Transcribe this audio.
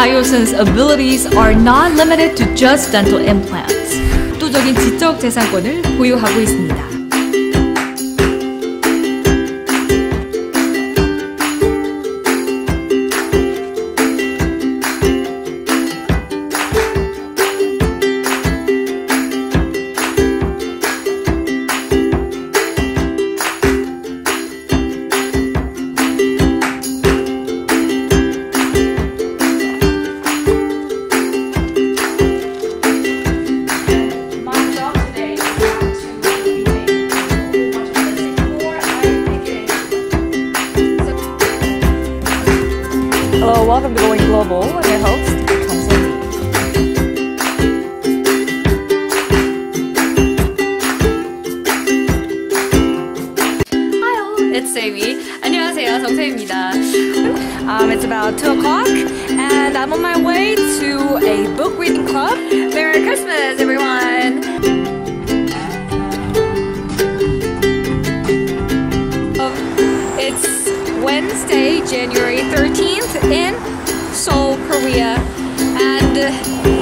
Biosyn's abilities are not limited to just dental implants. 압도적인 지적 재산권을 보유하고 있습니다. Hello, welcome to Going Global. I'm your host, Kang-Soon. Hi all, it's Sammy. 안녕하세요, 정세입니다. It's about 2 o'clock and I'm on my way to a book reading club. Merry Christmas, everyone! It's Wednesday, January 13th in Seoul, Korea, and